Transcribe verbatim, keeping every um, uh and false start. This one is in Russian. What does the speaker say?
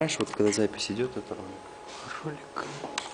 Знаешь, вот когда запись идет, это ролик. Ролик.